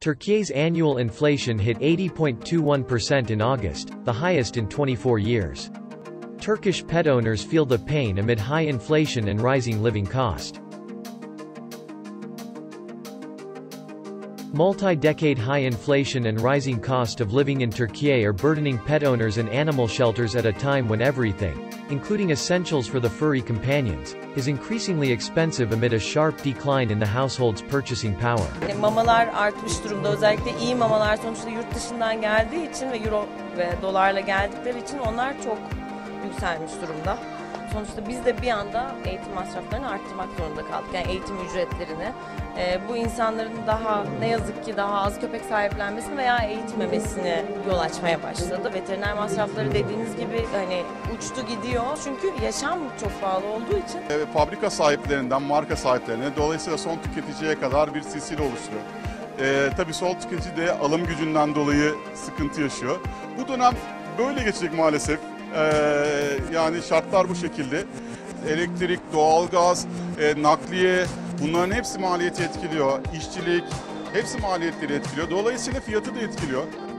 Turkey's annual inflation hit 80.21% in August, the highest in 24 years. Turkish pet owners feel the pain amid high inflation and rising living cost. Multi-decade high inflation and rising cost of living in Turkey are burdening pet owners and animal shelters at a time when everything, including essentials for the furry companions, is increasingly expensive amid a sharp decline in the household's purchasing power. Mamalar artmış durumda. Özellikle iyi mamalar sonuçta yurt dışından geldiği için ve euro ve dolarla geldikleri için onlar çok yükselmiş durumda. Sonuçta biz de bir anda eğitim masraflarını arttırmak zorunda kaldık. Yani eğitim ücretlerini. Bu insanların daha ne yazık ki daha az köpek sahiplenmesine veya eğitmemesine yol açmaya başladı. Veteriner masrafları dediğiniz gibi hani uçtu gidiyor. Çünkü yaşam çok pahalı olduğu için. Fabrika sahiplerinden marka sahiplerine, dolayısıyla son tüketiciye kadar bir silsile oluşturuyor. Tabii son tüketici de alım gücünden dolayı sıkıntı yaşıyor. Bu dönem böyle geçecek maalesef. Yani şartlar bu şekilde. Elektrik, doğalgaz, nakliye, bunların hepsi maliyeti etkiliyor. İşçilik, hepsi maliyetleri etkiliyor. Dolayısıyla fiyatı da etkiliyor.